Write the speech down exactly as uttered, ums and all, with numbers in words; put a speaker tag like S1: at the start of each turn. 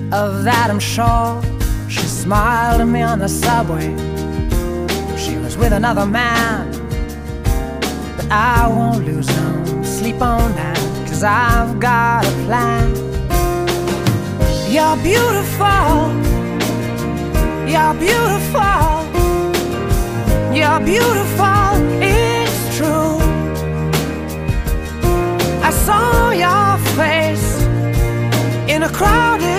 S1: Of that I'm sure. She smiled at me on the subway. She was with another man, but I won't lose no sleep on that, 'cause I've got a plan. You're beautiful, you're beautiful, you're beautiful, it's true. I saw your face in a crowded